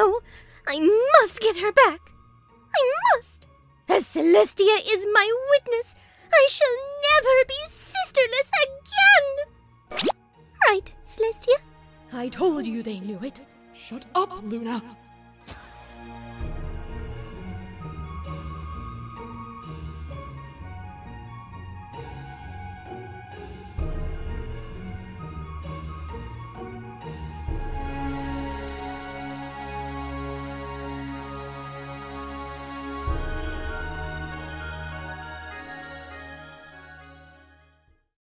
No! I must get her back! I must! As Celestia is my witness, I shall never be sisterless again! Right, Celestia? I told you they knew it. Shut up, Luna.